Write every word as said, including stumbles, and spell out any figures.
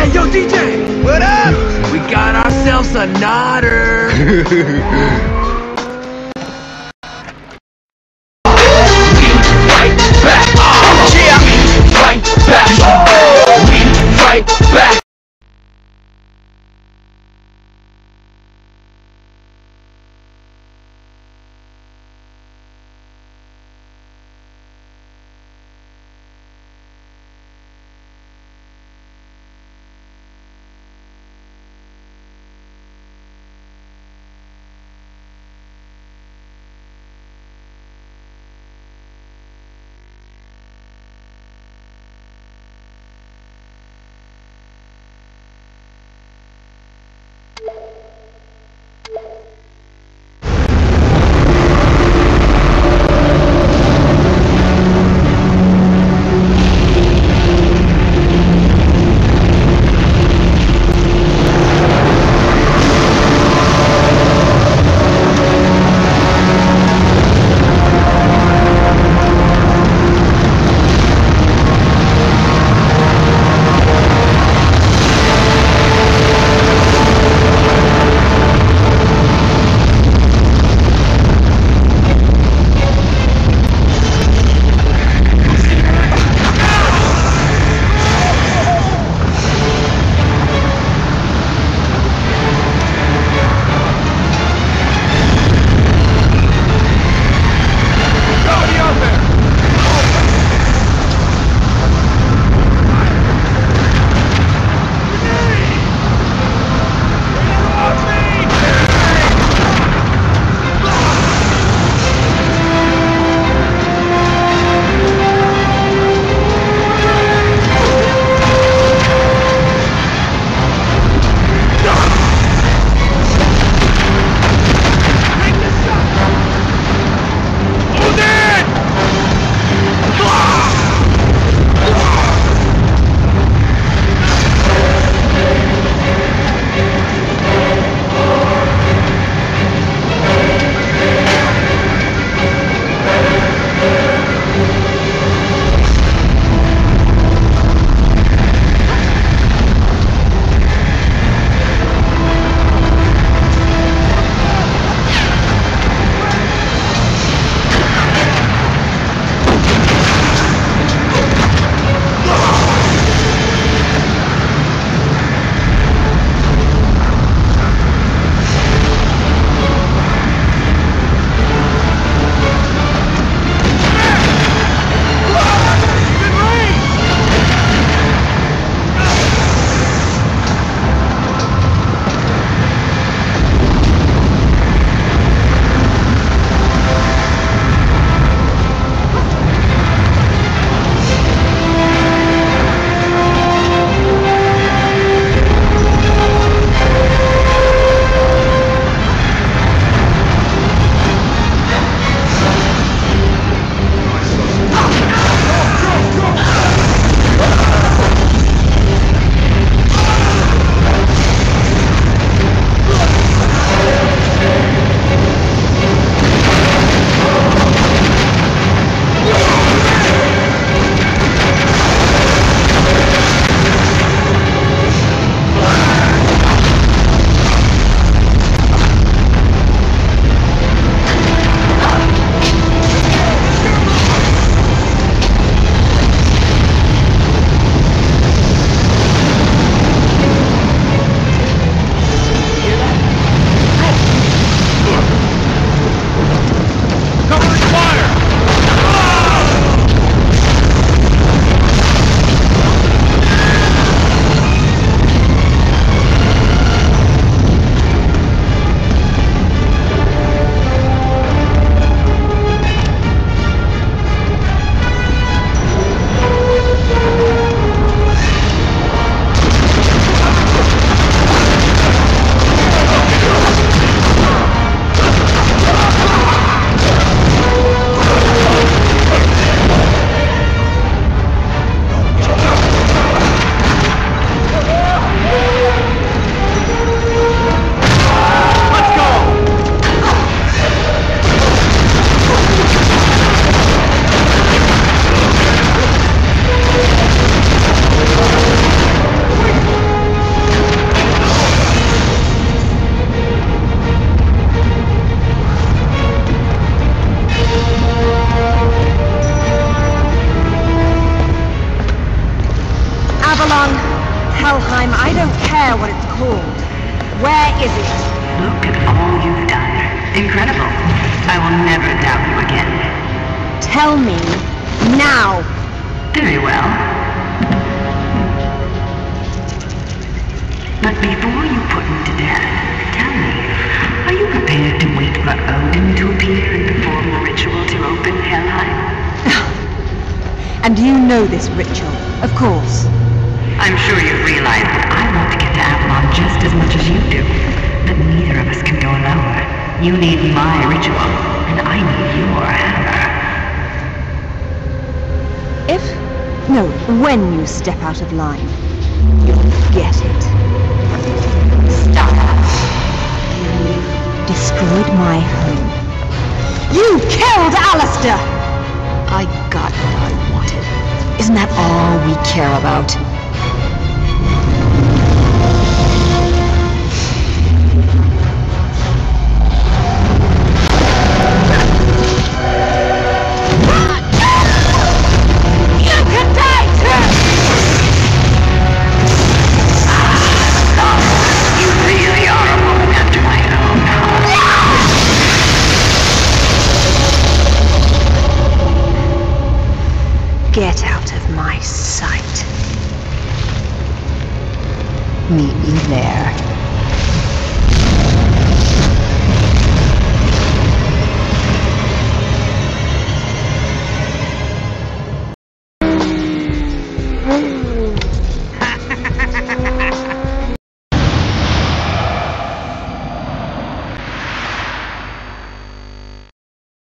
Yo, D J! What up? We got ourselves a nodder! Right back! Oh, yeah! Right back! Oh, we right back! care what it's called. Where is it? Look at all you've done. Incredible. I will never doubt you again. Tell me now. Very well. But before you put me to death, tell me, are you prepared to wait for Odin to appear and perform the ritual to open Helheim? And you know this ritual, of course. I'm sure you realize that I want to get to Avalon just as much as you do. But neither of us can go lower. You need my ritual, and I need your hammer. If, no, when you step out of line, you'll get it. Stop. You destroyed my home. You killed Alistair! I got what I wanted. Isn't that all we care about? Get out of my sight. Meet me there.